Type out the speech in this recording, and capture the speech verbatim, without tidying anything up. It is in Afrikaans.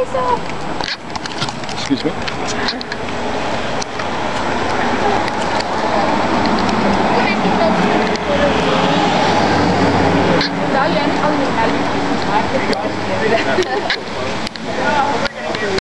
face off. Excuse me? Zou je en al die